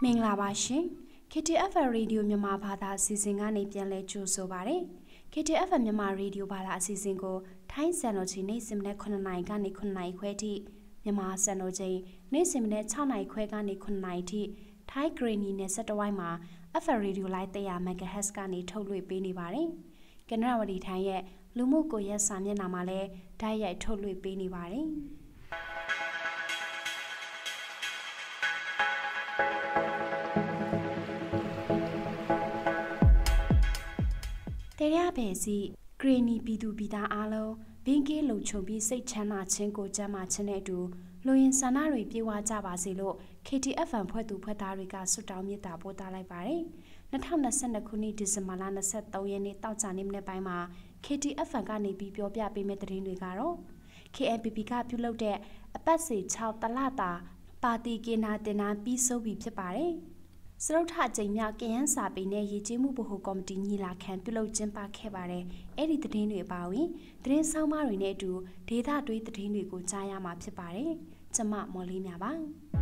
မင်္ဂလာပါရှင် KTF Radio မြန်မာဘာသာအစီအစဉ်ကနေပြန်လည်ကြိုဆိုပါရစေ KTF မြန်မာ Radio ဘာသာအစီအစဉ်ကိုထိုင်းစံတော်ချိန်နေ့စဉ်နဲ့9နာရီကနေ9နာရီခွဲထိမြန်မာစံတော်ချိန်နေ့စဉ်နဲ့6နာရီခွဲကနေ9နာရီထိထိုင်းဂရီနီနဲ့7ဝိုင်းမှာ F Radio လိုင်း100 MHz ကနေထုတ်လွှင့်ပေးနေပါတယ်ကနရဝတီထိုင်းရဲ့လူမှုကွန်ရက်စာမျက်နှာမှာလည်းဓာတ်ရိုက်ထုတ်လွှင့်ပေးနေပါတယ်တရားပဲစီဂရီနီပြည်သူပြည်သားအားလုံးဘင်းကင်းလုံခြုံပြီးစိတ်ချမ်းသာခြင်းကိုကျန်းမာခြင်းနဲ့အတူလူရင်းဆန္ဒတွေပြေဝကြပါစေလို့ KTF ဖွဲ့သူဖွဲ့သားတွေကဆုတောင်းမေတ္တာပို့သလိုက်ပါတယ်2022ခုနှစ်ဒီဇင်ဘာလ23ရက်နေ့တောက်ကြနေ့မနေ့ပိုင်းမှာ KTF ကနေပြီးပြောပြပေးမယ့်သတင်းတွေကတော့ KNPP ကပြုလုပ်တဲ့အပတ်စဉ်6တလတာပါတီကင်နာတင်နာပြီးဆုံးပြီဖြစ်ပါတယ်စရုပ်ထအကြိမ်မြောက်ကရန်စာပေနဲ့ရည်ကြီးမှုဗဟိုကော်မတီညီလာခံပြုလုပ်ကျင်းပခဲ့ပါတယ်။အဲ့ဒီသတင်းတွေအပါအဝင်သတင်းဆောင်မတွေနဲ့အတူဒေသတွင်းသတင်းတွေကိုကြားရမှာဖြစ်ပါတယ်။ကျွန်မမော်လေးမြပါ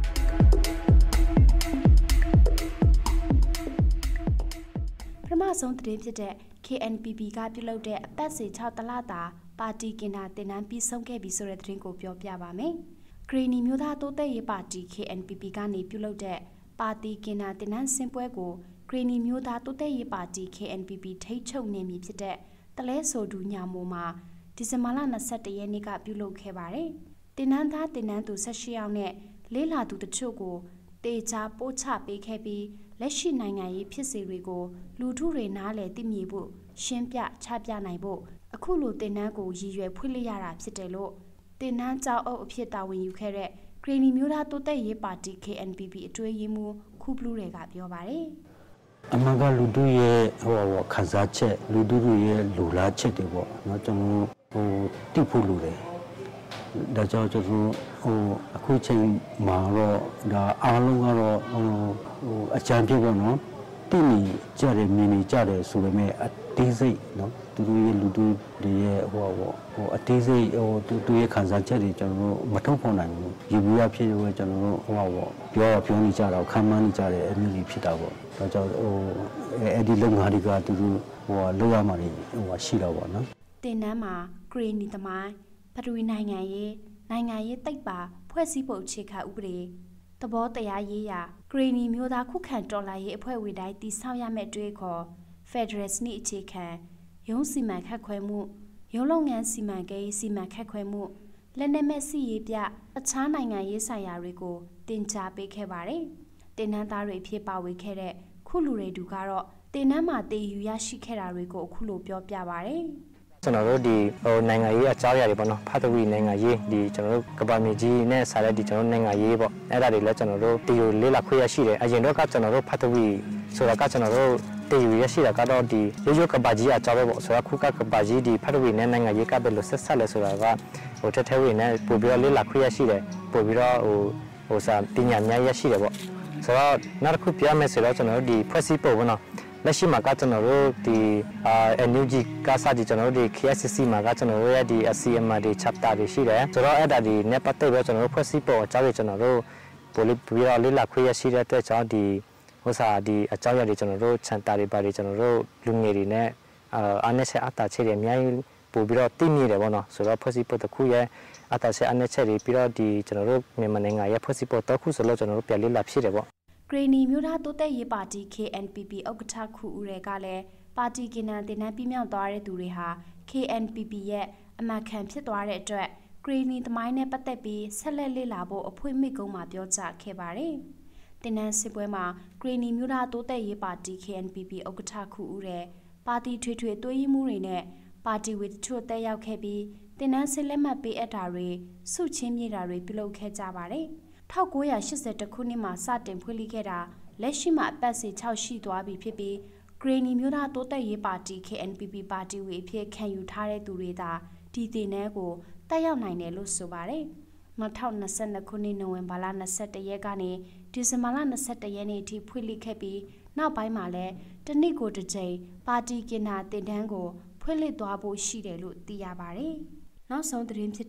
။ပထမဆုံးသတင်းဖြစ်တဲ့ KNPP ကပြုလုပ်တဲ့အပတ်စဉ်6တလတာပါတီကင်နာတင်နန်းပြီးဆုံးခဲ့ပြီဆိုတဲ့သတင်းကိုပြောပြပါမယ်။ဂရီနီမျိုးသားတိုးတက်ရေးပါတီ KNPP ကနေပြုလုပ်တဲ့ပါတီကင်နာတင်နန်းစင်ပွဲကိုဂရီနီမျိုးသားတိုးတက်ရေးပါတီ KNPP ထိတ်ချုပ်နေမည်ဖြစ်တဲ့တလဲဆိုဒူညာမိုမှာဒီဇင်ဘာလ21ရက်နေ့ကပြုလုပ်ခဲ့ပါတယ်။တင်နန်းသားတင်နန်းသူ18ယောက်နဲ့လေးလာသူတချို့ကိုတေချာပို့ချပေးခဲ့ပြီးလက်ရှိနိုင်ငံရေးဖြစ်စဉ်တွေကိုလူထုတွေနားလည်သိမြင်ဖို့ရှင်းပြချပြနိုင်ဖို့အခုလိုတင်နန်းကိုရည်ရွယ်ဖွင့်လှစ်ရတာဖြစ်တယ်လို့တင်နန်းကျောင်းအုပ်အဖြစ်တာဝန်ယူခဲ့တဲ့ဂရီနီမျိုးသားတိုးတက်ရေးပါတီ KNPP အတွင်းရေးမှူးခုဘလူးတွေကပြောပါတယ်အမှန်ကလူတို့ရဲ့ခန်းစားချက်လူတို့ရဲ့လူလားချက်တွေပေါ့เนาะကျွန်တော်တိဖို့လူတယ်ဒါကြောင့်ကျွန်တော်အခုချိန်မှာတော့ဒါအားလုံးကတော့အကြံပြုပေါ့เนาะတိနေကြတယ်မြင်နေကြတယ်ဆိုပေမဲ့အသေးစိတ်เนาะသူတို့ရဲ့လူတို့တွေရဲ့အသေးစိတ်သူတို့ရဲ့ခန်းစားချက်တွေကျွန်တော်မထုတ်ဖော်နိုင်ဘူးယူပြီးရဖြစ်ရွယ်ကျွန်တော်ပြောနေကြတာခံမှန်းနေကြတယ်အမျိုးကြီးဖြစ်တာပေါ့ဒါကြောင့်အဲ့ဒီလုပ်ငန်းတွေကသူတို့လောက်ရမှာရှိတော့ပေါ့နော်တင်နန်းမှာဂရီနီသမိုင်းပထဝီနိုင်ငံရေးတိတ်ပါဖွဲ့စည်းပုံအခြေခံဥပဒေသဘောတရားရေးရာဂရီနီမျိုးသားခုခံတော်လှန်ရေးအဖွဲ့ဝင်တိုင်းတည်ဆောက်ရမယ့်တွေးခေါ် Federal စနစ်အခြေခံရုံးစီမံခန့်ခွဲမှုရုံးလုပ်ငန်းစီမံကိန်းစီမံခန့်ခွဲမှုလက်နက်မဲ့စီရေးပြအခြားနိုင်ငံရေးဆိုင်ရာတွေကိုတင် जा ပေးခဲ့ပါတယ်။တင်နန်းသားတွေဖြစ်ပါဝင်ခဲ့တဲ့ခုလူတွေတူကတော့တင်နန်းမှာတည်ယူရရှိခဲ့တာတွေကိုအခုလိုပြောပြပါတယ်။ကျွန်တော်တို့ဒီနိုင်ငံရေးအကြောင်းအရာတွေပေါ့နော်ဖတ်တဝီနိုင်ငံရေးဒီကျွန်တော်တို့ကဘာမီကြီးနဲ့ဆိုင်တဲ့ဒီကျွန်တော်နိုင်ငံရေးပေါ့အဲ့ဒါတွေလည်းကျွန်တော်တို့တည်ယူလေးလာခွင့်ရရှိတယ်အရင်တော့ကကျွန်တော်တို့ဖတ်တဝီဆိုတာကကျွန်တော်တို့တည်ယူရရှိတာကတော့ဒီရိုးရိုးကဘာကြီးအကြောင်းပဲပေါ့ဆိုတော့ခုကဘာကြီးဒီဖတ်တဝီနဲ့နိုင်ငံရေးကပဲလို့ဆက်ဆက်လဲဆိုတာကထထဲဝီနဲ့ပို့ပြီးတော့လေးလာခွင့်ရရှိတယ်ပို့ပြီးတော့စာပညာများရရှိတယ်ပေါ့ဆိုတော့နောက်တစ်ခုပြမယ်ဆိုတော့ကျွန်တော်တို့ဒီဖွဲ့စည်းပုံပေါ့နော်လက်ရှိမှာကကျွန်တော်တို့ဒီNUG ကစားဒီကျွန်တော်တို့ဒီ KSCC မှာကကျွန်တော်တို့ရဲ့ဒီ ACM တွေ chapter တွေရှိတယ်ဆိုတော့အဲ့ဒါဒီနဲ့ပတ်သက်ပြီးကျွန်တော်တို့ဖွဲ့စည်းပုံအကြောင်းတွေကျွန်တော်တို့ပို့ပြီးတော့လေးလာခွင့်ရရှိတဲ့အတွက်ကြောင့်ဒီဒီအကြောင်းအရာတွေကျွန်တော်တို့ချန်တာတွေပါတယ်ကျွန်တော်တို့လူငယ်တွေနဲ့အားနည်းချက်အတားချက်တွေအများကြီးပို့ပြီးတော့သိမြင်တယ်ပေါ့နော်ဆိုတော့ဖွဲ့စည်းပုံတစ်ခုရဲ့အတားချက်အနည်းချက်တွေပြီးတော့ဒီကျွန်တော်တို့မြန်မာနိုင်ငံရဲ့ဖွဲ့စည်းပုံတစ်ခုဆိုလို့ကျွန်တော်တို့ပြန်လေးလာဖြစ်တယ်ပေါ့ဂရီနီမျိုးသားတိုးတက်ရေးပါတီ KNPP ဥက္ကဋ္ဌခုဦးတွေကလည်းပါတီကင်နာတင်နန်းပြမြောက်သွားတဲ့သူတွေဟာ KNPP ရဲ့အမတ်ခံဖြစ်သွားတဲ့အတွက်ဂရီနီသမိုင်းနဲ့ပတ်သက်ပြီးဆက်လက်လေ့လာဖို့အဖွင့်မိကုန်းမှာပြောကြားခဲ့ပါတယ်။တင်နန်းစစ်ပွဲမှာဂရီနီမျိုးသားတိုးတက်ရေးပါတီ KNPP ဥက္ကဋ္ဌခုဦးတွေပါတီထွေထွေသွေးရည်မှုတွေနဲ့ပါတီဝေတချို့တက်ရောက်ခဲ့ပြီးတင်နန်းစစ်လက်မှတ်ပေးအပ်တာတွေစုချင်းမြေတာတွေပြုလုပ်ခဲ့ကြပါတယ်။1980ခုနှစ်မှာစတင်ဖွင့်လှစ်ခဲ့တာလက်ရှိမှာအပတ်စဉ်6ရှိသွားပြီဖြစ်ပြီးဂရီနီမျိုးသားတိုးတက်ရေးပါတီ KNPP ပါတီဝေအဖြစ်ခံယူထားတဲ့သူတွေသာဒီတင်နန်းကိုတက်ရောက်နိုင်တယ်လို့ဆိုပါတယ်။2022ခုနှစ်နိုဝင်ဘာလ21ရက်ကနေဒီဇင်ဘာလ21ရက်နေ့အထိဖွင့်လှစ်ခဲ့ပြီးနောက်ပိုင်းမှာလည်းတနစ်ကိုတစ်ကြိမ်ပါတီကင်နာတင်နန်းကိုဖွင့်လှစ်သွားဖို့ရှိတယ်လို့သိရပါတယ်။နောက်ဆုံးသတင်းဖြစ်တဲ့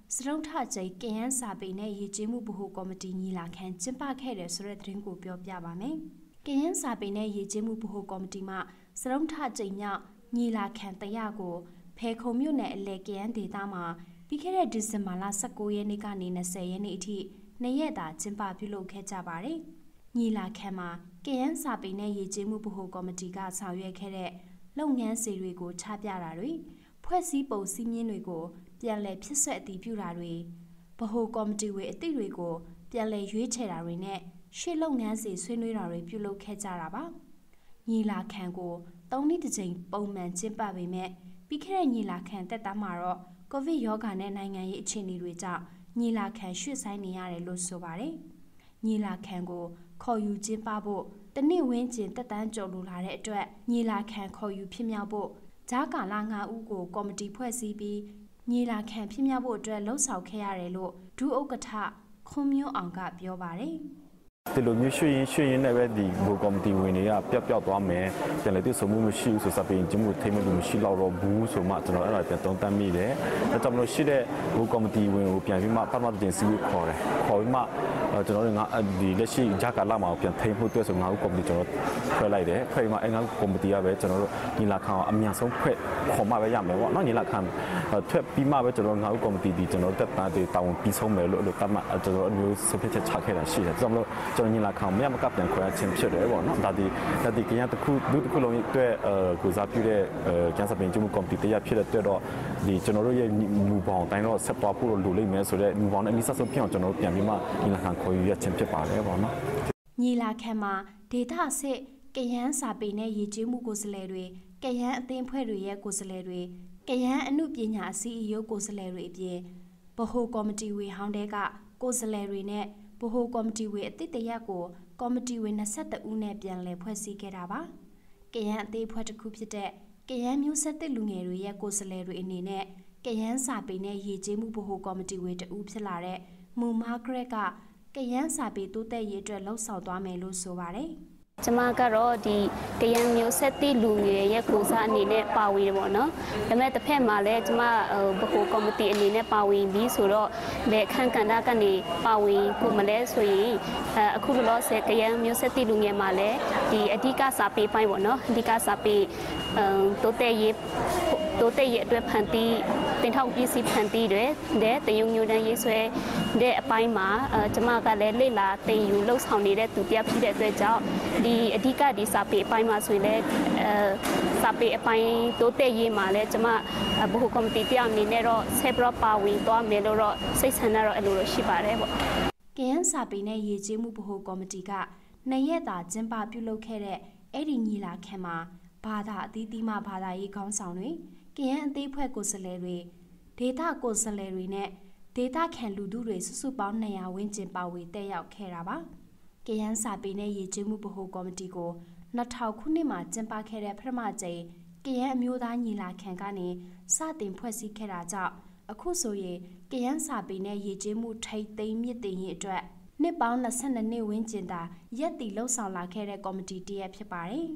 စရုံထကျိကရန်စာပေနဲ့ရည်ကျင်းမှုဗဟိုကော်မတီညီလာခံကျင်းပခဲ့တဲ့ဆိုတဲ့သတင်းကိုပြောပြပါမယ်။ကရန်စာပေနဲ့ရည်ကျင်းမှုဗဟိုကော်မတီမှစရုံထကျိမြောက်ညီလာခံတရားကိုဖဲခုံမြို့နယ်အလဲကရန်ဒေသမှာပြီးခဲ့တဲ့ဒီဇင်ဘာလ19ရက်နေ့ကနေ20ရက်နေ့အထိ2ရက်တာကျင်းပပြုလုပ်ခဲ့ကြပါတယ်။ညီလာခံမှာကရန်စာပေနဲ့ရည်ကျင်းမှုဗဟိုကော်မတီကဆောင်ရွက်ခဲ့တဲ့လုပ်ငန်းစီတွေကိုချပြတာတွေဖွဲ့စည်းပုံစည်းမျဉ်းတွေကိုပြန်လည်ဖြစ်ဆွဲအတည်ပြုတာတွေဗဟိုကော်မတီဝင်အသည့်တွေကိုပြန်လည်ရွေးချယ်တာတွေနဲ့ရှေ့လုပ်ငန်းစီဆွေးနွေးတာတွေပြုလုပ်ခဲ့ကြတာပါညီလာခံကို3နှစ်တစ်ကြိမ်ပုံမှန်ကျင်းပပေမဲ့ပြီးခဲ့တဲ့ညီလာခံတက်တာမှာတော့ကိုဗစ်ရောဂါနဲ့နိုင်ငံရေးအခြေအနေတွေကြောင့်ညီလာခံရွှေ့ဆိုင်းနေရတယ်လို့ဆိုပါတယ်ညီလာခံကိုခေါ်ယူကျင်းပဖို့တနစ်ဝင်းကျင်တက်တန်းကျော်လိုလာတဲ့အတွက်ညီလာခံခေါ်ယူဖြစ်မြောက်ဖို့ဂျာကာလာ9ဦးကိုကော်မတီဖွဲ့စည်းပြီးညီလာခံဖြစ်မြောက်ဖို့အတွက်လှုံ့ဆော်ခဲ့ရတယ်လို့ဒုဥက္ကဋ္ဌခွန်မျိုးအောင်ကပြောပါတယ်ဒီလိုမျိုးရွှေရင်နဲ့ပဲဒီဘိုကော်မတီဝင်တွေကပျောက်သွားမယ်ပြန်လေတွေ့ဆုံမှုမရှိဘူးဆိုစပင်းချင်းမှုထိမ့်မှုမရှိတော့ဘူးဆိုမှကျွန်တော်အဲ့ဒါပြန်သုံးသပ်မိတယ်ဒါကြောင့်မလို့ရှိတဲ့ဘိုကော်မတီဝင်ကိုပြန်ပြီးမှပတ်မှတ်တင်စီးခေါ်တယ်ခေါ်ပြီးမှကျွန်တော်တို့ဒီလက်ရှိဂျာကာလာမှာပြန်ထိမ့်မှုတွေ့ဆုံငါ့ကော်မတီကျွန်တော်ဖွဲ့လိုက်တယ်ဖွဲ့မှအဲ့ငါ့ကော်မတီကပဲကျွန်တော်တို့ညီလာခံအမြန်ဆုံးဖွဲ့ခေါ်မှပဲရမယ်ပေါ့နော်ညီလာခံထွက်ပြီးမှပဲကျွန်တော်ငါ့ကော်မတီဒီကျွန်တော်တက်တာတွေတောင်းပြီးဆုံးမယ်လို့တတ်မှတ်ကျွန်တော်အမျိုးစပစ်ချက်ချခဲ့တာရှိတယ်ဒါကြောင့်မလို့ကျွန်တော်ညီလာခံမရမကပြန်ခွဲချင်းဖြစ်တယ်ပေါ့နော်ဒါဒီကရန်တစ်ခုလုံးအတွက်ကိုစားပြုတဲ့ကျန်းစာပင်ကျမှုကော်မတီတရားဖြစ်တဲ့အတွက်တော့ဒီကျွန်တော်တို့ရဲ့မူပေါင်းတိုင်းတော့ဆက်သွားဖို့လိုလိမ့်မယ်ဆိုတော့မူပေါင်းနဲ့အနည်းဆုံးဖြစ်အောင်ကျွန်တော်တို့ပြန်ပြီးမှညီလာခံခေါ်ယူရချင်းဖြစ်ပါတယ်ပေါ့နော်ညီလာခံမှာဒေသစစ်ကရန်စာပေနဲ့ရည်ကျင်းမှုကိုယ်စားလှယ်တွေကရန်အသင်းဖွဲ့တွေရဲ့ကိုယ်စားလှယ်တွေကရန်အမှုပညာအစည်းအရုံးကိုယ်စားလှယ်တွေအပြင်ဗဟိုကော်မတီဝင်ဟောင်းတဲ့ကကိုယ်စားလှယ်တွေနဲ့ဗဟိုကော်မတီဝင်အသစ်တရက်ကိုကော်မတီဝင်22ဦးနဲ့ပြန်လည်ဖွဲ့စည်းခဲ့တာပါ။ကရန်အသေးဖွဲ့တစ်ခုဖြစ်တဲ့ကရန်မျိုးဆက်သစ်လူငယ်တွေရဲ့ကိုယ်စားလှယ်တွေအနေနဲ့ကရန်စာပေနဲ့ရည်ကျင်းမှုဗဟိုကော်မတီဝင်တဦးဖြစ်လာတဲ့မူမာဂရက်ကကရန်စာပေတိုးတက်ရေးအတွက်လှုံ့ဆော်သွားမယ်လို့ဆိုပါတယ်။ကျမကတော့ဒီကရန်မျိုးဆက်တိလူငယ်ရဲ့ကိုစားအနေနဲ့ပါဝင်တယ်ပေါ့နော်ဒါပေမဲ့တစ်ဖက်မှာလည်းကျမဘကိုကော်မတီအနေနဲ့ပါဝင်ပြီးဆိုတော့လေအခန့်ကဏ္ဍကနေပါဝင်ကိုမလဲဆိုရင်အခုလောဆယ်ကရန်မျိုးဆက်တိလူငယ်မှာလည်းဒီအဓိကစာပေပိုင်းပေါ့နော်အဓိကစာပေတိုးတက်ရေးအတွက်ဖန်တီးတင်ထောက်ပစ္စည်းဖန်တီးတဲ့တယုံညိုတန်းရေးဆွဲတဲ့အပိုင်းမှာကျမကလည်းလေ့လာသင်ယူလှုပ်ဆောင်နေတဲ့သူတရားဖြစ်တဲ့အတွက်ကြောင့်ဒီအဓိကဒီစာပေအပိုင်းမှာဆိုရင်လည်းစာပေအပိုင်းတိုးတက်ရေးမှာလည်းကျမဘဟုကော်မတီတရားအနေနဲ့တော့ဆက်ပြီးပါဝင်သွားမယ်လို့တော့စိတ်ဆန္ဒတော့အဲ့လိုရှိပါတယ်ပေါ့ကရန်စာပေနဲ့ရည်ကျင်းမှုဘဟုကော်မတီက2ရက်တာကျင်းပပြုလုပ်ခဲ့တဲ့အဲ့ဒီညီလာခံမှာဘာသာအသီးသီးမှဘာသာရေးခေါင်းဆောင်တွေကရန်အသေးဖွဲ့ကိုယ်စားလှယ်တွေဒေသကိုယ်စားလှယ်တွေနဲ့ဒေသခံလူထုတွေစုစုပေါင်း200ဝန်းကျင်ပါဝင်တက်ရောက်ခဲ့တာပါကရန်စာပေနဲ့ရည်ကျင်းမှုဗဟိုကော်မတီကို2000ခုနှစ်မှာကျင်းပခဲ့တဲ့ပထမကြိမ်ကရန်အမျိုးသားညီလာခံကနေစတင်ဖွဲ့စည်းခဲ့တာကြောင့်အခုဆိုရင်ကရန်စာပေနဲ့ရည်ကျင်းမှုထိပ်သိမ်းမြင့်တင်ရေးအတွက်နှစ်ပေါင်း22နှစ်ဝန်းကျင်သာရက်တီလှုပ်ဆောင်လာခဲ့တဲ့ကော်မတီတရက်ဖြစ်ပါတယ်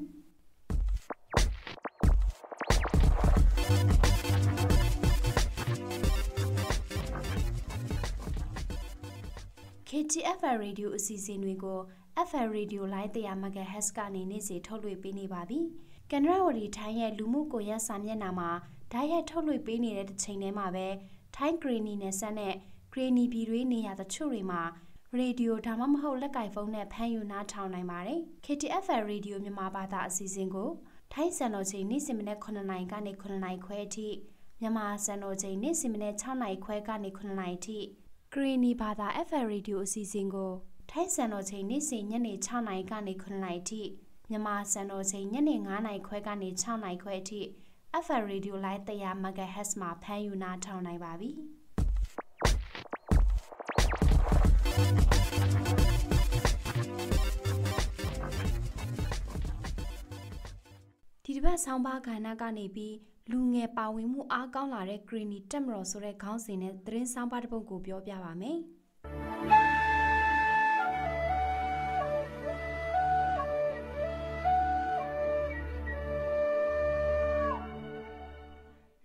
KTFR Radio အစီအစဉ်တွေကို FR Radio လိုင်း100 MHz ကနေနေ့စဉ်ထုတ်လွှင့်ပေးနေပါပြီ။ကနရဝတီထိုင်းရဲ့လူမှုကွန်ရက်စာမျက်နှာမှာဓာတ်ရိုက်ထုတ်လွှင့်ပေးနေတဲ့တစ်ချိန်တည်းမှာပဲထိုင်းဂရီနီနယ်စပ်နဲ့ဂရီနီပြည်တွင်းနေရာတချို့တွေမှာရေဒီယိုဒါမှမဟုတ်လက်ကိုင်ဖုန်းနဲ့ဖမ်းယူနားထောင်နိုင်ပါတယ်။ KTFR Radio မြန်မာဘာသာအစီအစဉ်ကိုထိုင်းစံတော်ချိန်နေ့စဉ်မနက်9:00နာရီကနေ9:00နာရီခွဲအထိမြန်မာစံတော်ချိန်နေ့စဉ်မနက်6:00နာရီခွဲကနေ9:00နာရီအထိဂရီနီဘာသာ FR Radio အစီအစဉ်ကိုထိုင်းစံတော်ချိန်နေ့စဉ်ညနေ6:00နာရီကနေ9:00နာရီအထိမြန်မာစံတော်ချိန်ညနေ9:00နာရီခွဲကနေ6:00နာရီခွဲအထိ FR Radio လိုင်း100 MHz မှာဖမ်းယူနားထောင်နိုင်ပါပြီ။ဒီတစ်ပတ်ဆောင်းပါးကဏ္ဍကနေပြီးလူငယ်ပါဝင်မှုအားကောင်းလာတဲ့ Greeny တက်မတော်ဆိုတဲ့ခေါင်းစဉ်နဲ့သတင်းဆောင်းပါးတစ်ပုဒ်ကိုပြောပြပါမယ်။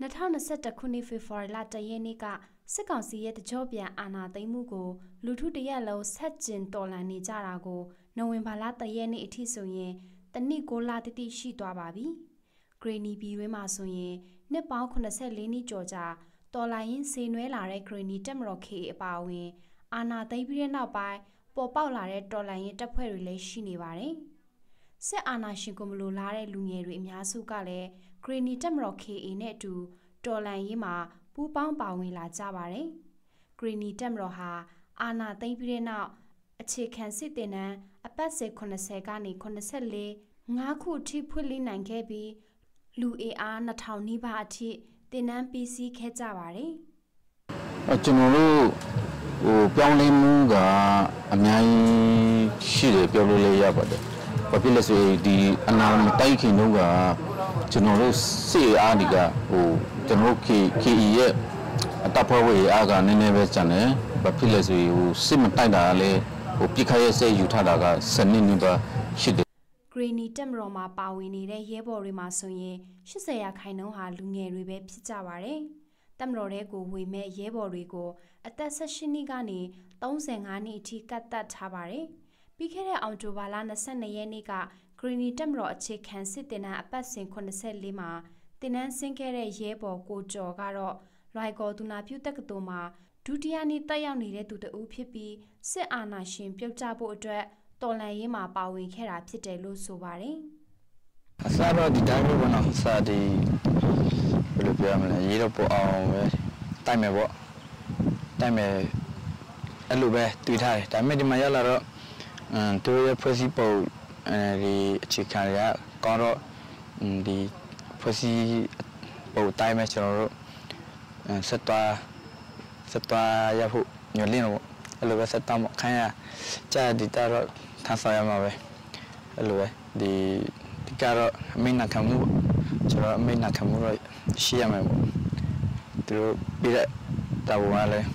2021ခုနှစ်ဖေဖော်ဝါရီလ1ရက်နေ့ကစစ်ကောင်စီရဲ့တကြောပြန်အာဏာသိမ်းမှုကိုလူထုတရက်လုံးဆက်ကျင်တော်လှန်နေကြတာကိုနိုဝင်ဘာလ1ရက်နေ့အထိဆိုရင်တနည်း6လတိတိရှိသွားပါပြီ။ဂရီနီပြည်တွင်းမှာဆိုရင်နှစ်ပေါင်း84နှစ်ကျော်ကြာတော်လှန်ရေးဆေးနွဲလာတဲ့ဂရီနီတက်မတော် KA အပါအဝင်အာဏာသိမ်းပြီးတဲ့နောက်ပိုင်းပေါ်ပေါက်လာတဲ့တော်လှန်ရေးတပ်ဖွဲ့တွေလည်းရှိနေပါတယ်။စစ်အာဏာရှင်ကိုမလိုလားတဲ့လူငယ်တွေအများစုကလည်းဂရီနီတက်မတော် KA နဲ့အတူတော်လှန်ရေးမှာပူးပေါင်းပါဝင်လာကြပါတယ်။ဂရီနီတက်မတော်ဟာအာဏာသိမ်းပြီးတဲ့နောက်အခြေခံစစ်တင်နန်းအပတ်စဉ်80ကနေ84 5ခုအထိဖွင့်လှစ်နိုင်ခဲ့ပြီးလူအင်အား2000နီးပါးအထိတင်နန်းပြီးစီးခဲ့ကြပါတယ်။ကျွန်တော်တို့ပြောင်းလဲမှုကအများကြီးရှိတယ်ပြောလို့လည်းရပါတယ်။ဘာဖြစ်လဲဆိုရင်ဒီအနာမတိုက်ခင်တော့ကကျွန်တော်တို့စစ်အားဒီကကျွန်တော်တို့ KE ရဲ့အတပ်ဖွဲ့ဝင်အားကနည်းနည်းပဲကျန်တယ်။ဘာဖြစ်လဲဆိုရင်စစ်မတိုက်တာလည်းပြစ်ခတ်ရဲစိတ်ယူထားတာကစနစ်နီးပါရှိတယ်။ဂရီနီတက်မတော်မှာပါဝင်နေတဲ့ရဲဘော်တွေမှာဆိုရင်80%ဟာလူငယ်တွေပဲဖြစ်ကြပါတယ်။တက်မတော်တဲ့ကိုဝေမဲ့ရဲဘော်တွေကိုအသက်18နှစ်ကနေ35နှစ်အထိကတ်သက်ထားပါတယ်။ပြီးခဲ့တဲ့အောက်တိုဘာလ22ရက်နေ့ကဂရီနီတက်မတော်အခြေခံစစ်တင်နန်းအပတ်စဉ်84မှာတင်နန်းဆင်းခဲ့တဲ့ရဲဘော်ကိုကျော်ကတော့လွိုင်ကော်သူနာပြုတက္ကသိုလ်မှာဒုတိယနှစ်တက်ရောက်နေတဲ့သူတဦးဖြစ်ပြီးစစ်အာဏာရှင်ပြုတ်ကျဖို့အတွက်တော်လှန်ရေးမှာပါဝင်ခဲ့တာဖြစ်တယ်လို့ဆိုပါတယ်။အစားတော့ဒီတိုင်းပဲပေါ့နော်။စာဒီဘယ်လိုပြောမလဲရေးတော့ပို့အောင်ပဲတိုက်မယ်ပေါ့။တိုက်မယ်အဲ့လိုပဲတွေးထားတယ်။ဒါပေမဲ့ဒီမှာရောက်လာတော့သူရဲ့ဖွဲ့စည်းပုံဒီအခြေခံတွေကကောင်းတော့ဒီဖွဲ့စည်းပုံတိုင်းမဲ့ကျွန်တော်တို့ဆက်သွားရဖို့ညှို့လင်းတော့အဲ့လိုပဲဆက်တော့ခိုင်းရကြာဒီတော့ထပ်ဆောင်ရမှာပဲအဲ့လိုပဲဒီကတော့အမိနာခံမှုကျွန်တော်အမိနာခံမှုတော့ရှိရမယ်ပေါ့သူတို့ပြတဲ့တာဝန်ကလည်း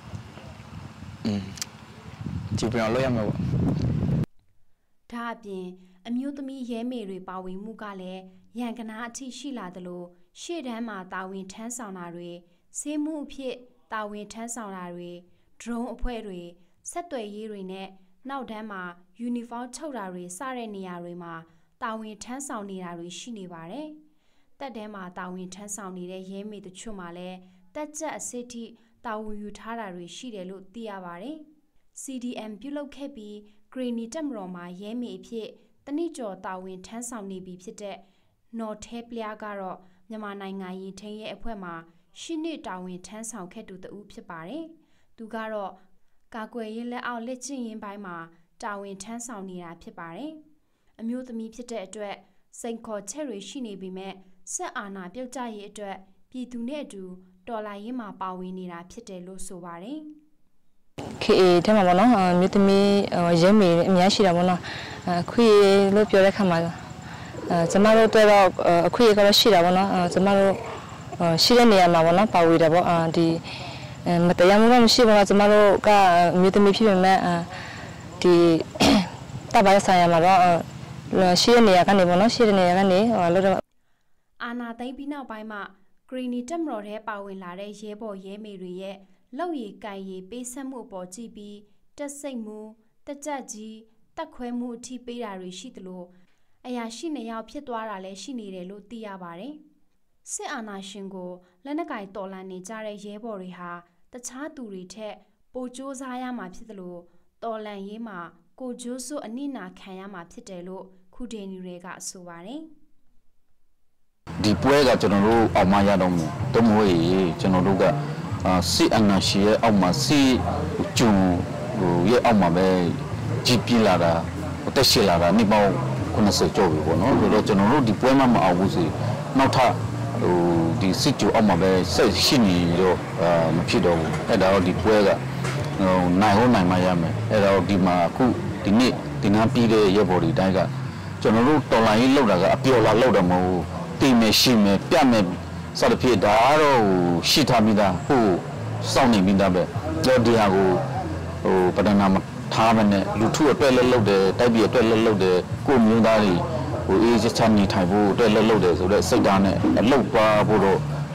ကြည့်ပြောင်းလို့ရမှာပေါ့ဒါအပြင်အမျိုးသမီးရဲမေတွေပါဝင်မှုကလည်းရန်ကနာအထိရှိလာသလိုရှေ့တန်းမှာတာဝန်ထမ်းဆောင်တာတွေစေးမှုအဖြစ်တာဝန်ထမ်းဆောင်တာတွေဒရုန်းအဖွဲ့တွေဆက်သွယ်ရေးတွေနဲ့နောက်တန်းမှာယူနီဖောင်းချုပ်တာတွေစတဲ့နေရာတွေမှာတာဝန်ထမ်းဆောင်နေတာတွေရှိနေပါတယ်။တပ်ထဲမှာတာဝန်ထမ်းဆောင်နေတဲ့ရဲမေတချို့မှာလည်းတပ်ချက်အစစ်ထိတာဝန်ယူထားတာတွေရှိတယ်လို့သိရပါတယ်။ CDM ပြုလုပ်ခဲ့ပြီးဂရီနီတက်မတော်မှာရဲမေအဖြစ်တနည်းကျော်တာဝန်ထမ်းဆောင်နေပြီဖြစ်တဲ့နော်ထဲပလျားကတော့မြန်မာနိုင်ငံရေးထိန်းရဲအဖွဲ့မှာရှစ်နှစ်တာဝန်ထမ်းဆောင်ခဲ့သူတဦးဖြစ်ပါတယ်။သူကတော့ကာကွယ်ရေးလက်အောက်လက်ကျင့်ရင်ပိုင်းမှာတာဝန်ထမ်းဆောင်နေတာဖြစ်ပါတယ်။အမျိုးသမီးဖြစ်တဲ့အတွက်စိန်ခေါ်ချက်တွေရှိနေပေမဲ့ဆက်အာဏာပြုတ်ကျရေးအတွက်ပြည်သူနဲ့အတူတော်လှန်ရေးမှာပါဝင်နေတာဖြစ်တယ်လို့ဆိုပါတယ်။ KA ထဲမှာပေါ့နော်မြို့သမီးရဲမေအများရှိတာပေါ့နော်ခွေလို့ပြောတဲ့ခါမှာကျမတို့တော့အခွေကတော့ရှိတာပေါ့နော်ကျမတို့ရှိတဲ့နေရာမှာပေါ့နော်ပါဝေတယ်ပေါ့ဒီမတရားမှုတော့မရှိပါဘူးကျမတို့ကမြို့သမီးဖြစ်ပေမဲ့ဒီတပ်ပိုင်းဆိုင်ရာမှာတော့ရှိတဲ့နေရာကနေပေါ့နော်ရှိတဲ့နေရာကနေလို့တော့အာနာသိမ်းပြီးနောက်ပိုင်းမှာဂရီနီတက်မတော်ထဲပါဝင်လာတဲ့ရဲဘော်ရဲမေတွေရဲ့လောက်ရည်ကန်ရည်ပေးဆက်မှုအပေါ်ကြည့်ပြီးတက်စိတ်မှုတက်ကြကြီးတက်ခွဲမှုအထိပေးတာတွေရှိသလိုအရာရှိနေရောက်ဖြစ်သွားတာလည်းရှိနေတယ်လို့သိရပါတယ်။စစ်အာဏာရှင်ကိုလက်နက်ကင်တော်လှန်နေကြတဲ့ရဲဘော်တွေဟာတခြားသူတွေထက်ပိုကြိုးစားရမှာဖြစ်သလိုတော်လှန်ရေးမှာကိုကြိုးစွအနစ်နာခံရမှာဖြစ်တယ်လို့ခုဒေနီတွေကဆိုပါတယ်။ဒီပွဲကကျွန်တော်တို့အောင်မရတော့မယ်။တမိုးကြီးကျွန်တော်တို့ကစစ်အာဏာရှင်ရဲ့အောက်မှာစစ်ကျုံရဲ့အောက်မှာပဲကြီးပြလာတာတက်ရှိလာတာနေပေါင်း90ကျော်ပြီပေါ့နော်ဆိုတော့ကျွန်တော်တို့ဒီပွဲမှာမအောင်ဘူးစီနောက်ထပ်ဒီစစ်ကျုံအောက်မှာပဲဆက်ရှိနေတော့မဖြစ်တော့ဘူးအဲ့ဒါတော့ဒီပွဲကနိုင်ဟုတ်နိုင်မှရမယ်အဲ့တော့ဒီမှာအခုဒီနေ့ဒီနားပြီးတဲ့ရဲဘော်တွေတိုင်းကကျွန်တော်တို့တော်လိုင်းရေးလောက်တာကအပျော်လာလောက်တယ်မဟုတ်ဘူးတိမ်မယ်ရှိမယ်ပြတ်မယ်စသဖြင့်ဒါတော့ရှိထားမိသားဟိုစောင့်နေမိသားပဲကြောဒီဟာကိုပဒနာမထားမနဲ့လူထုအတွက်လည်းလုပ်တယ်တိုက်ပြည်အတွက်လည်းလုပ်တယ်ကိုမျိုးသားတွေအေးချမ်းနေထိုင်ဖို့အတွက်လည်းလုပ်တယ်ဆိုတော့စိတ်ဓာတ်နဲ့အလုပ်ပါဖို့တော့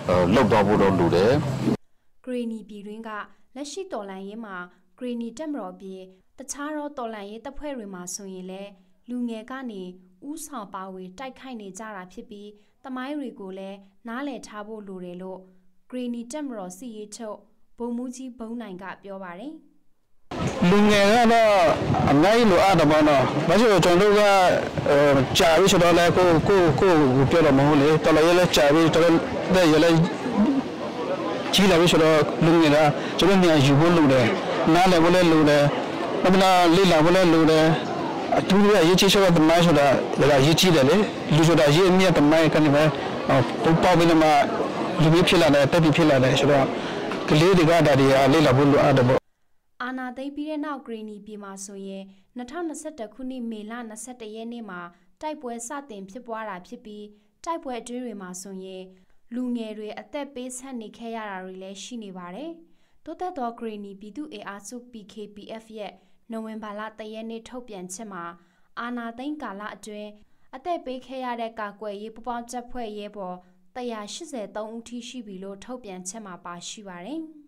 လောက်တော့ဖို့တော့လိုတယ်ဂရီနီပြည်တွင်းကလက်ရှိတော်လှန်ရေးမှာဂရီနီတက်မတော်ပြည်တခြားသောတော်လှန်ရေးတပ်ဖွဲ့တွေမှာဆိုရင်လည်းလူငယ်ကနေဥဆောင်ပါဝင်တိုက်ခိုက်နေကြတာဖြစ်ပြီးတမိုင်းတွေကိုလည်းနားလည်ထားဖို့လိုတယ်လို့ဂရီနီတက်မတော်စီရေးချုပ်ဘုံမူကြီးဘုံနိုင်ကပြောပါတယ်လူငယ်ကတော့အများကြီးလိုအပ်တယ်ပေါ့နော်။ဘာလို့ကျွန်တော်တို့ကကြာပြီဆိုတော့လည်းကိုပြောတော့မဟုတ်လေတော်လည်းလည်းကြာပြီတော်လည်းလည်းကြီးလာပြီဆိုတော့လူငယ်ကကျွန်တော်နေရာယူဖို့လိုတယ်။နားလည်ဖို့လည်းလိုတယ်။ဘာလို့လေ့လာဖို့လည်းလိုတယ်။အထူးရရေးချတဲ့တမိုင်းဆိုတာလည်းရေးကြည့်တယ်လေ။လူဆိုတာရေးအမြတ်တမိုင်းကနေပဲပေါ့ပြီးတော့မှလူမျိုးဖြစ်လာတယ်တက်ပြီးဖြစ်လာတယ်ဆိုတော့ကလေးတွေကဒါတွေလေ့လာဖို့လိုအပ်တယ်ပေါ့အာနာသိပြီးတဲ့နောက်ဂရီနီပြည်မှာဆိုရင်2021ခုနှစ်မေလ21ရက်နေ့မှာတိုက်ပွဲစတင်ဖြစ်ပွားတာဖြစ်ပြီးတိုက်ပွဲအတွင်းတွေမှာဆိုရင်လူငယ်တွေအသက်ပေးဆက်နေခဲ့ရတာတွေလည်းရှိနေပါတယ်။တိုးတက်သောဂရီနီပြည်သူ့အားစု PKPF ရဲ့နိုဝင်ဘာလ3ရက်နေ့ထုတ်ပြန်ချက်မှာအာနာသိန်းကာလအတွင်းအသက်ပေးခဲ့ရတဲ့ကာကွယ်ရေးပူးပေါင်းတပ်ဖွဲ့ရဲဘော်183ဦးထိရှိပြီလို့ထုတ်ပြန်ချက်မှာပါရှိပါတယ်။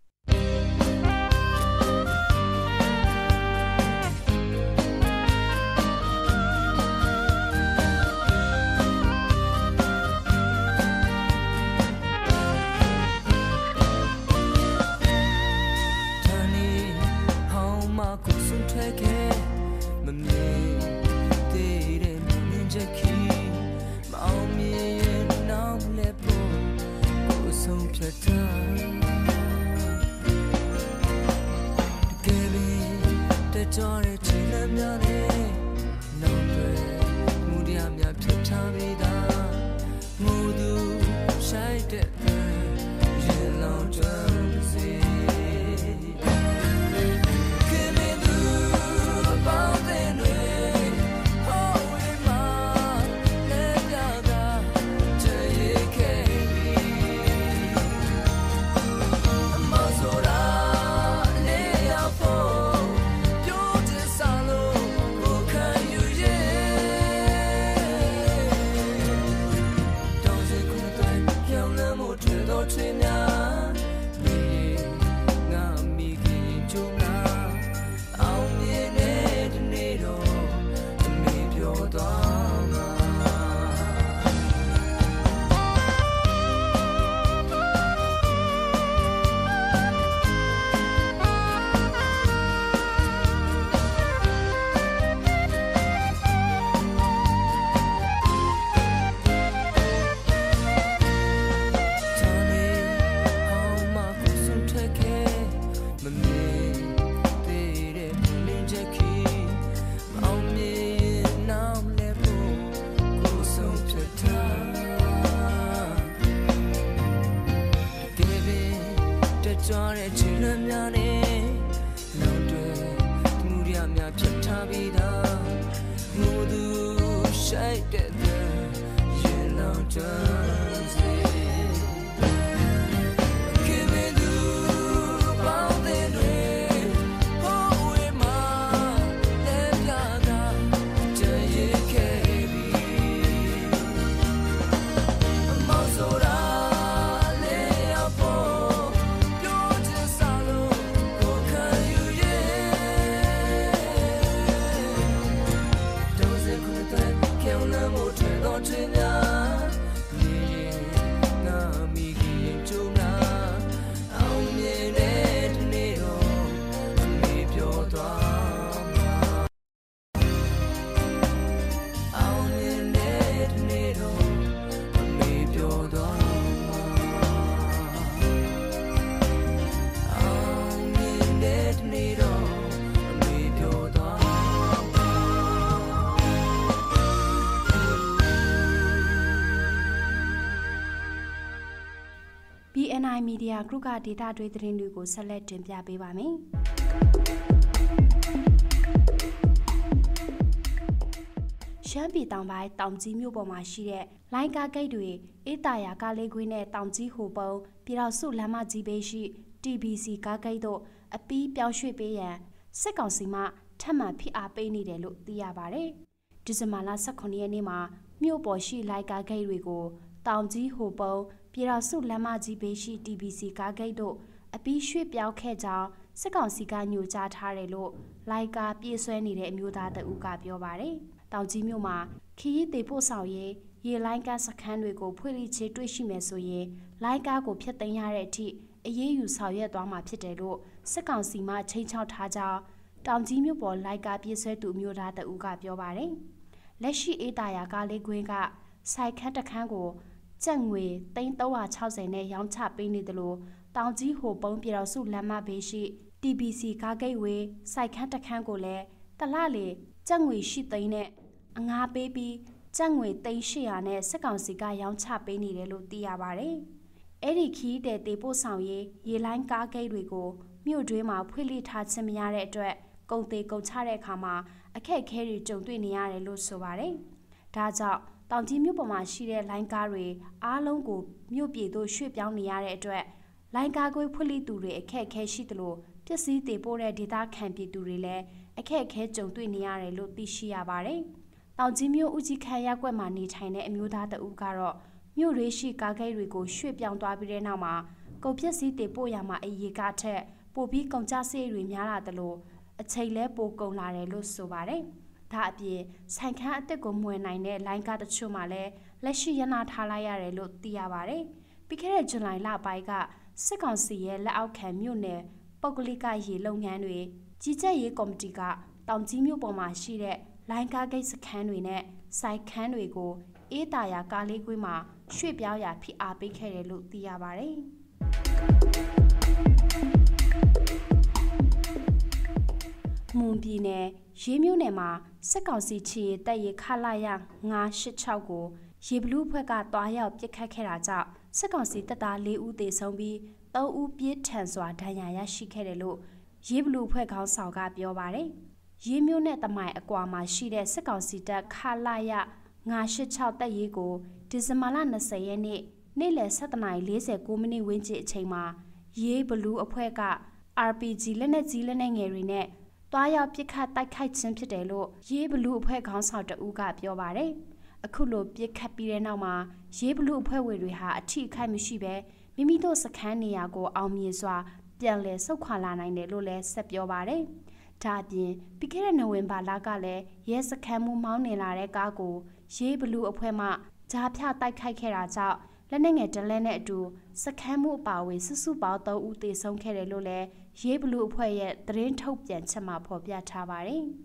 BNI Media Group ကဒေတာတွေသတင်းတွေကိုဆက်လက်တင်ပြပေးပါမယ်။ရှမ်းပြည်တောင်ပိုင်းတောင်ကြီးမြို့ပေါ်မှာရှိတဲ့လိုင်းကားဂိတ်တွေအေးတာယာကားလေးကွင်းနဲ့တောင်ကြီးဟိုပုံပြည်တော်စုလမ်းမကြီးဘေးရှိ TBC ကားဂိတ်တို့အပီးပြောင်းရွှေ့ပေးရန်စစ်ကောင်စီမှထပ်မံဖိအားပေးနေတယ်လို့သိရပါတယ်။ဒီဇင်ဘာလ18ရက်နေ့မှာမြို့ပေါ်ရှိလိုင်းကားဂိတ်တွေကိုတောင်ကြီးဟိုပုံပြည်တော်စုလမ်းမကြီးဘေးရှိ TBC ကားဂိတ်တို့အပြီးရွှေ့ပြောင်းခဲ့ကြောင်းစစ်ကောင်စီကညွှန်ကြားထားတယ်လို့လိုက်ကာပြေးဆွဲနေတဲ့အမျိုးသားတအုပ်ကပြောပါတယ်။တောင်ကြီးမြို့မှာခရီးသေးပို့ဆောင်ရေးရေလိုင်းကားစခန်းတွေကိုဖွင့်လှစ်ချေတွေ့ရှိမယ်ဆိုရင်လိုင်းကားကိုဖျက်သိမ်းရတဲ့အထိအရေးယူဆောင်ရွက်သွားမှာဖြစ်တယ်လို့စစ်ကောင်စီမှချိန်ချောက်ထားကြောင်းတောင်ကြီးမြို့ပေါ်လိုက်ကာပြေးဆွဲသူအမျိုးသားတအုပ်ကပြောပါတယ်။လက်ရှိအေးတာယာကားလေးကွင်းကစိုက်ခန်းတစ်ခန်းကိုကျပ်ငွေ360နဲ့ရောင်းချပေးနေတယ်လို့တောင်ကြီးဟိုပုံးပြည်တော်စုလမ်းမဘေးရှိ TBC ကားဂိတ်ဝေးစိုက်ခန်းတစ်ခန်းကိုလည်းတလလေကျပ်ငွေ8သိန်းနဲ့အငှားပေးပြီးကျပ်ငွေ300နဲ့စစ်ကောင်စီကရောင်းချပေးနေတယ်လို့သိရပါတယ်။အဲ့ဒီခီးတဲ့တေပို့ဆောင်ရေးရေလိုင်းကားဂိတ်တွေကိုမြို့တွင်းမှာဖွင့်လှစ်ထားခြင်းမရတဲ့အတွက်ကုန်သေးကုန်ချတဲ့အခါမှာအခက်အခဲတွေကြုံတွေ့နေရတယ်လို့ဆိုပါတယ်။ဒါကြောင့်တောင်ကြီးမြို့ပေါ်မှာရှိတဲ့လိုင်းကားတွေအားလုံးကိုမြို့ပြည်သို့ရွှေ့ပြောင်းနေရတဲ့အတွက်လိုင်းကားကွေးဖွင့်လှစ်သူတွေအခက်အခဲရှိသလိုပစ္စည်းတွေပို့တဲ့ဒေသခံပြည်သူတွေလည်းအခက်အခဲကြုံတွေ့နေရတယ်လို့သိရှိရပါတယ်။တောင်ကြီးမြို့ဦးကြီးခန်းရပ်ကွက်မှာနေထိုင်တဲ့အမျိုးသားတဦးကတော့မြို့ရေးရှိကားဂိတ်တွေကိုရွှေ့ပြောင်းသွားပြီးတဲ့နောက်မှာကုန်ပစ္စည်းတွေပို့ရမှာအရေးကားထက်ပိုပြီးကုန်ကျစရိတ်တွေများလာတယ်လို့အချိန်လဲပိုကုန်လာတယ်လို့ဆိုပါတယ်။ဒါအပြင်ဆိုင်ခန်းအစ်စ်ကိုမှွေနိုင်တဲ့လိုင်းကားတချို့မှလည်းလက်ရှိရနာထားလိုက်ရတယ်လို့သိရပါတယ်။ပြီးခဲ့တဲ့ဇွန်လလပိုင်းကစစ်ကောင်စီရဲ့လက်အောက်ခံမြို့နယ်ပုဂ္ဂလိကရေလုပ်ငန်းတွေကြီးကြပ်ရေးကော်မတီကတောင်ကြီးမြို့ပေါ်မှာရှိတဲ့လိုင်းကားဂိတ်စခန်းတွေနဲ့စိုက်ခန်းတွေကိုအေးတာယာကားလေးကွင်းမှာရွှေ့ပြောင်းရာဖိအားပေးခဲ့တယ်လို့သိရပါတယ်။မွန်ပြည်နယ်ရေးမြို့နယ်မှာစစ်ကောင်စီချီတပ်ရေးခလာရ986ကိုရေဘလူးဖွဲ့ကတွားရောက်ပစ်ခတ်ခဲ့တာကြောင့်စစ်ကောင်စီတပ်သား4ဦးသေဆုံးပြီး3ဦးပြင်းထန်စွာဒဏ်ရာရရှိခဲ့တယ်လို့ရေဘလူးဖွဲ့ခေါင်းဆောင်ကပြောပါတယ်။ရေးမြို့နယ်တမိုင်အကွာမှာရှိတဲ့စစ်ကောင်စီတပ်ခလာရ986တပ်ရေးကိုဒီဇင်ဘာလ20ရက်နေ့နေ့လယ်7:49မိနစ်ဝန်းကျင်အချိန်မှာရေးဘလူးအဖွဲ့က RPG လက်နက်ကြီးလက်နက်ငယ်တွေနဲ့တွားရောက်ပစ်ခတ်တိုက်ခိုက်ခြင်းဖြစ်တယ်လို့ရေးဘလူးအဖွဲ့ခေါင်းဆောင်တဦးကပြောပါတယ်။အခုလိုပစ်ခတ်ပြီးတဲ့နောက်မှာရေးဘလူးအဖွဲ့ဝင်တွေဟာအထိအခိုက်မရှိဘဲမိမိတို့စခန်းနေရာကိုအောင်မြင်စွာပြန်လည်ဆုတ်ခွာလာနိုင်တယ်လို့လည်းဆက်ပြောပါတယ်။ဒါအပြင်ပြီးခဲ့တဲ့နိုဝင်ဘာလကလည်းရဲစခန်းမှုမောင်းနေလာတဲ့ကားကိုရေးဘလူးအဖွဲ့မှဂျားဖြတိုက်ခိုက်ခဲ့တာကြောင့်လက်နက်ငယ်တလက်နဲ့အတူစခန်းမှုအပါအဝင်စုစုပေါင်း3ဦးသေဆုံးခဲ့တယ်လို့လည်းရေးဘလူးအဖွဲ့ရဲ့သတင်းထုတ်ပြန်ချက်မှာဖော်ပြထားပါတယ်။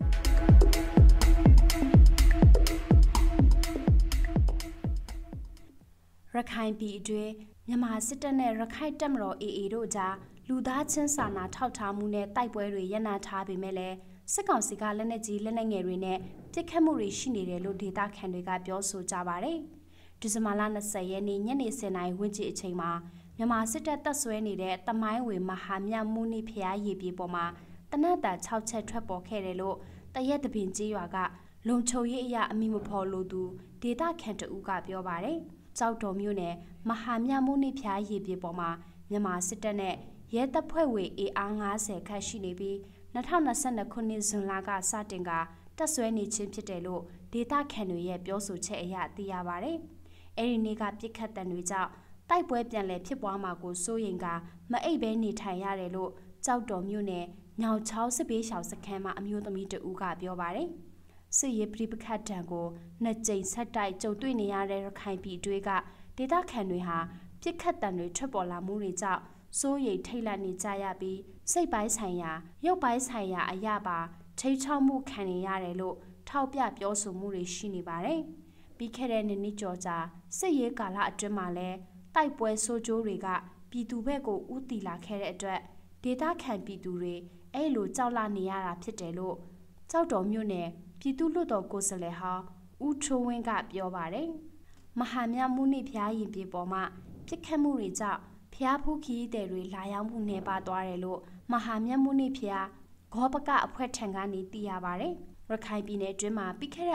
ရခိုင်ပြည်အတွင်းမြန်မာစစ်တပ်နဲ့ရခိုင်တပ်မတော် AA တို့ကြားလူသားချင်းစာနာထောက်ထားမှုနဲ့တိုက်ပွဲတွေရပ်နားထားပေမဲ့လည်းစစ်ကောင်စီကလက်နက်ကြီးလက်နက်ငယ်တွေနဲ့ပစ်ခတ်မှုတွေရှိနေတယ်လို့ဒေသခံတွေကပြောဆိုကြပါတယ်။ဒီဇင်ဘာလ20ရက်နေ့ညနေ10:00နာရီဝန်းကျင်အချိန်မှာမြန်မာစစ်တပ်တပ်ဆွဲနေတဲ့တမိုင်းဝေမဟာမြတ်မုနိဖျားရေပြေပေါ်မှာတနတ်တာ6ချက်ထွက်ပေါ်ခဲ့တယ်လို့တရက်တပင်ကြီးရွာကလုံခြုံရေးအရာအမိမဖော်လို့သူဒေသခံတဦးကပြောပါတယ်။ကြောက်တော်မြို့နယ်မဟာမြတ်မုနိဖျားရေပြေပေါ်မှာမြန်မာစစ်တပ်နဲ့ရဲတပ်ဖွဲ့ဝင်အား50ခန့်ရှိနေပြီး2022ခုနှစ်ဇွန်လကစတင်ကတပ်ဆွဲနေခြင်းဖြစ်တယ်လို့ဒေသခံတွေရဲ့ပြောဆိုချက်အရသိရပါတယ်။အဲဒီနေ့ကပြစ်ခတ်တံတွေကြောင့်တိုက်ပွဲပြန်လည်ဖြစ်ပွားမှာကိုစိုးရိမ်ကမအိပ်ဘဲနေထိုင်ရတယ်လို့ကြောက်တော်မြို့နယ်ညောင်ချောင်းစစ်ဘေးရှောင်စခန်းမှာအမျိုးသမီးတဦးကပြောပါတယ်။စစ်ရေးပြိပခတ်တံကိုနှစ်ကြိမ်ဆက်တိုက်ကြုံတွေ့နေရတဲ့ရခိုင်ပြည်တွင်းကဒေသခံတွေဟာပြစ်ခတ်တံတွေထွက်ပေါ်လာမှုတွေကြောင့်စိုးရိမ်ထိတ်လန့်နေကြရပြီးစိတ်ပိုင်းဆိုင်ရာရုပ်ပိုင်းဆိုင်ရာအရာပါထိတ်ချောက်မှုခံနေရတယ်လို့ထောက်ပြပြောဆိုမှုတွေရှိနေပါတယ်။ပြီးခဲ့တဲ့နှစ်ကျော်ကြာစစ်ရေးကာလအတွင်းမှာလည်းတိုက်ပွဲဆိုးကျိုးတွေကပြည်သူဘက်ကိုဥတီလာခဲ့တဲ့အတွက်ဒေသခံပြည်သူတွေအဲ့လိုကြောက်လန့်နေရတာဖြစ်တယ်လို့ကြောက်တော်မြို့နယ်ပြည်သူ့လွှတ်တော်ကိုယ်စားလှယ်ဟောင်းဦးချိုးဝင်းကပြောပါတယ်။မဟာမြတ်မုနိဖျားရင်ပြေပေါ်မှာပြစ်ခတ်မှုတွေကြောင့်ဖျားဖူးခီးတဲ့တွေလာရောက်မှုနေပါသွားတယ်လို့မဟာမြတ်မုနိဖျားဂောပကအဖွဲ့ထံကနေသိရပါတယ်။ရခိုင်ပြည်နယ်အတွင်းမှာပြီးခဲ့တဲ့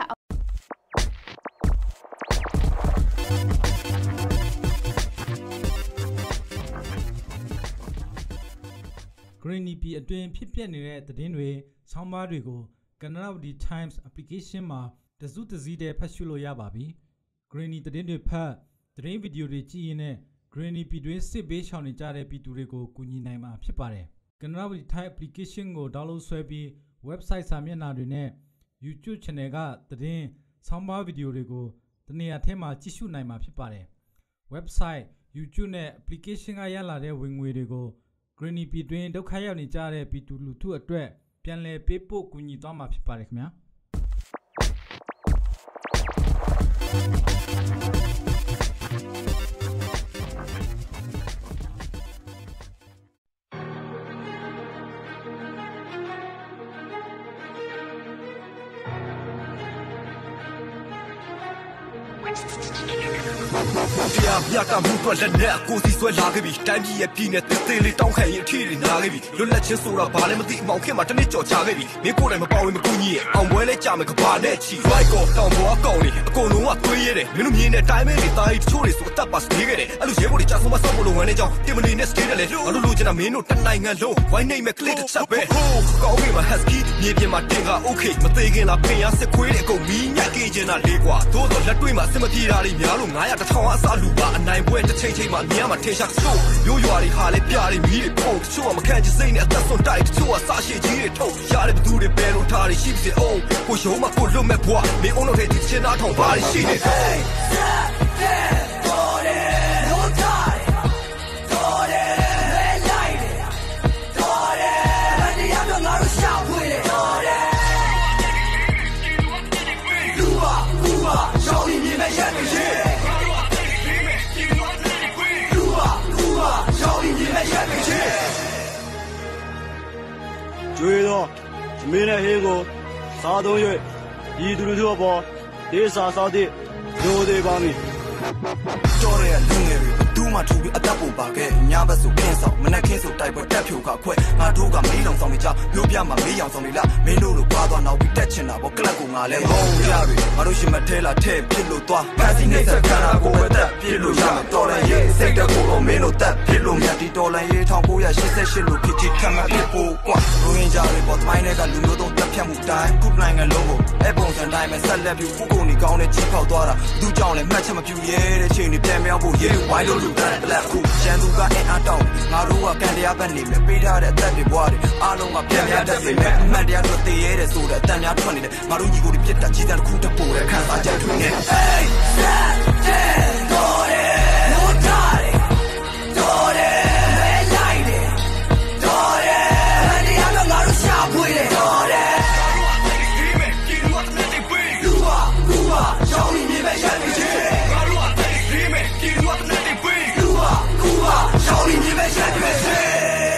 ဂရနီပီအတွင်းဖြစ်ပျက်နေတဲ့သတင်းတွေဆောင်းပါးတွေကိုကနနာဝတီ Times application မှာတစုတစည်းတည်းဖတ်ရှုလို့ရပါပြီ။ ဂရနီသတင်းတွေဖတ်သတင်းဗီဒီယိုတွေကြည့်ရင်နဲ့ဂ Green EP တွင်စစ်ဘေးရှောင်နေကြတဲ့ပြည်သူတွေကိုကူညီနိုင်မှာဖြစ်ပါတယ်။ Canarabadi Thai application ကို download ဆွဲပြီး website စာမျက်နှာတွေနဲ့ YouTube channel ကသတင်းဆောင်းပါးဗီဒီယိုတွေကိုတနေရာထဲမှာကြည့်ရှုနိုင်မှာဖြစ်ပါတယ်။ website YouTube နဲ့ application ကရလာတဲ့ဝင်ငွေတွေကို Green EP တွင်ဒုက္ခရောက်နေကြတဲ့ပြည်သူလူထုအတွက်ပြန်လည်ပေးပို့ကူညီသွားမှာဖြစ်ပါတယ်ခင်ဗျာ။ Yaka mutua lene kosi swe lagabi time ye pine tele taw khan yin thi ni na gabi lulat chin so ra ba le mati maung khin ma tani jaw cha gabi me ko dai ma paw ma ku nyi ye aung bwe le cha me ka ba ne chi right ko taw bo a kaung ni a kon long wa twei ye de min lu myin ne time me ni tai chho ni so tat pa sne ge de a lu ye bo ni cha so ma so bo lo wan ne jaw tim ni ne stay de le a lu lu chin na min no tat nai ngan lo why name me click chat be kaung me ma husky myin pyin ma tin ga okay ma thei kin la phin ya sit khwe de a kon mi nyat kin chin na le kwa do so lat twei ma sim ma phi da li mya lo 900 1000 a sa lu ba a nai bwe taချိန်မှာမြားမှာထင်ရှားချို့ရိုးရွာတွေဟာလေပြတွေမီးတွေပုံချို့မခံချစိမ့်နဲ့အသက်ဆုံးတိုက်ချို့အစားရှိကြီးတွေထုတ်ရတဲ့ဘသူတွေပဲလို့ထားတွေရှိပြီအောင်ကိုရုံးမှာကိုလွတ်မဲ့ဘွားမင်းအောင်လို့တဲ့ဒီချင်းသားထောင်ပါရှိနေတယ်ကျွေးသောမင်းနဲ့ဟင်းကိုစားသုံး၍ဤသူတို့အပေါ်ဒေသစားသည့်လိုသေးပါမည်တော်ရလူငယ်တွေဒူးမှထူပြီးအသက်ပုံပါခဲ့ညဘက်ဆိုခင်းဆောင်မနက်ခင်းဆိုတိုက်ပွဲတက်ဖြိုကခွဲငါတို့ကမေးလောင်ဆောင်နေကြမြို့ပြမှာမေးရောင်ဆောင်နေလားမင်းတို့လိုပါသွားနောက်ပြီးတက်ချင်တာပေါ့ကလပ်ကိုငါလဲမုံရတွေငါတို့ရှင်မထဲလာထဲပြစ်လို့သွားဖက်စီနေစခန္ဓာကိုပဲတက်ပြစ်လို့ရမယ်တော်လည်းရေးစိတ်တကူတော့မင်းတို့တက်ပြစ်လို့မြတ်ဒီတော်လည်းရေး1988လို့ဖြစ်ချစ်ခံမှာဖြစ်ဖို့ကွာရိုးရင်ကြတွေပေါ်သမိုင်းတွေကလူမျိုးသုံးတက်ဖြတ်မှုတိုင်းခုနိုင်ငံလုံးကိုအဲ့ပုံစံတိုင်းပဲဆက်လက်ပြီးခုကုန်နေကောင်းတဲ့ကြီးပေါက်သွားတာသူကြောင့်လည်းမှတ်ချက်မပြူရဲတဲ့ချိန်တွေပြန်မြောက်ဖို့ရေးဝိုင်းလို့လူတက်လက်ခုရန်သူကအင်အားတောင်းငါတို့ကကန်တရားပဲနေမယ်ပေးထားတဲ့အသက်တွေဘွားတွေအားလုံးကပြန်ရတတ်ပေမဲ့အမှန်တရားတို့တည်ရဲတဲ့ဆိုတဲ့အတန်များထွက်နေတယ်ငါတို့ညီကိုတွေပြစ်တာကြီးတဲ့တစ်ခုတပို့တဲ့ခံစားချက်တွေနဲ့ Hey set ten တော်တယ်လို့ထားတယ်တော်တယ်မဲလိုက်တယ်တော်တယ်အမှန်တရားတော့ငါတို့ရှာဖွေတယ်တော်တယ်လူပါရောင်းနေမြင်မဲ့ရန်တွေချင်းငါတို့ကတိတ်ပြီးမဲ့ကြည့်လို့တဲ့တဲ့ပြေးလူပါရောင်းနေမြင်မဲ့ရန်တွေချင်း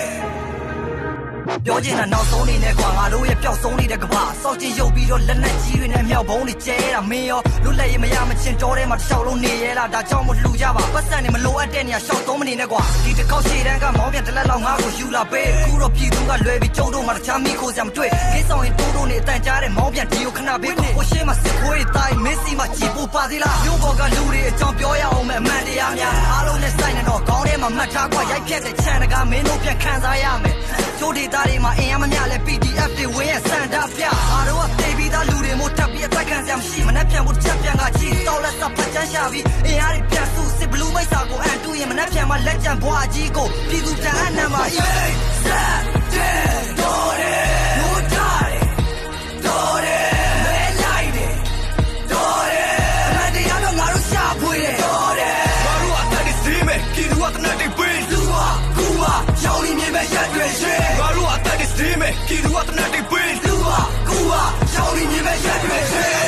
ပြောချင်တာနောက်ဆုံးနေနဲ့ကွာငါတို့ရဲ့ပျောက်ဆုံးနေတဲ့ကဘာစောက်ချင်ရုပ်ပြီးတော့လက်နဲ့ကြီးတွေနဲ့မြောက်ဘုံတွေကျဲတာမင်းရောလွတ်လပ်ရေးမရမချင်းတော်ထဲမှာတစ်လျှောက်လုံးနေရဲလားဒါကြောင့်မလှူကြပါပတ်စံနေမလိုအပ်တဲ့နေရာရှောက်သုံးမနေနဲ့ကွာဒီတစ်ခေါက်ရှည်တန်းကမောင်းပြန်တစ်လက်လောက်ငါ့ကိုယူလာပေးခုတော့ပြည်သူကလွဲပြီးကျုံတို့မှတခြားမိခိုးစရာမတွေ့ကိဆောင်ရင်တိုးတိုးနေအတန်ကြားတဲ့မောင်းပြန်ဒီကိုခဏပေးကိုရှေ့မှာစစ်ခွေးတိုင်းမင်းစီမှာကြည်ဖို့ပါသေးလားမျိုးပေါ်ကလူတွေအကြောင်းပြောရအောင်မဲ့အမှန်တရားများအားလုံးနဲ့ဆိုင်နေတော့ခေါင်းထဲမှာမှတ်ထားကွာရိုက်ဖြတ်တဲ့ချန်တကမင်းတို့ပြန်ခံစားရမယ်ကျိုးဒေတာတွေမှာအင်အားမမျှလဲ PDF တွေဝင်းရဲ့စံတာပြအားတော့တေးပြီးသားလူတွေမို့ထပ်ပြီးအသက်ခံစရာမရှိမနှက်ပြန်ဖို့ချက်ပြန်ကကြည့်တော့လက်စပ်ဖတ်ချမ်းရှာပြီးအင်အားတွေပြန်စုစစ်ဘလူးမိတ်စာကိုအန်တူရင်မနှက်ပြန်မှာလက်ကျန်ဘွားကြီးကိုပြည်သူတန်အနံပါဤဆက်တဲ့တော်တယ်လို့ထားတယ်တော်တယ်မဲလိုက်တယ်တော်တယ်အမှန်တရားတော့ငါတို့ရှာဖွေတယ်တော်တယ်ငါတို့အသက်တွေစီးမယ်ပြည်သူကတနက်တွေပေးလူကကူကရောင်းနေမြင်မဲ့ရက်တွေရှင်းငါတို့အသက်တွေစီးမယ်ပြည်သူကတနက်တွေပေးလူကကူကရောင်းနေမြင်မဲ့ရက်တွေရှင်း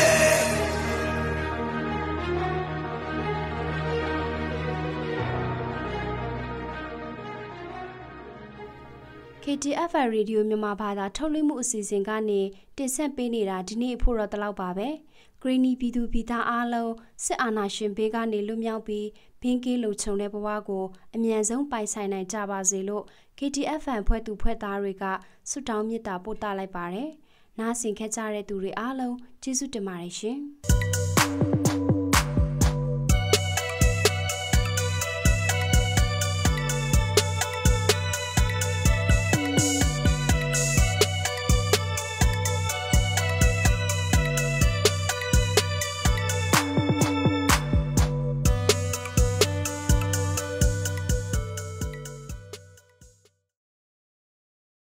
KTFR Radio မြန်မာဘာသာထုတ်လွှင့်မှုအစီအစဉ်ကနေတင်ဆက်ပေးနေတာဒီနေ့ဖို့တော့တလောက်ပါပဲ။ Green ပြည်သူပြည်သားအားလုံးစစ်အာဏာရှင်ဘေးကနေလွတ်မြောက်ပြီးဘင်းကင်းလုံခြုံတဲ့ဘဝကိုအမြန်ဆုံးပိုင်ဆိုင်နိုင်ကြပါစေလို့ KTFR ဖွဲ့သူဖွဲ့သားတွေကဆုတောင်းမေတ္တာပို့သလိုက်ပါတယ်။နားဆင်ခဲ့ကြတဲ့သူတွေအားလုံးကျေးဇူးတင်ပါတယ်ရှင်။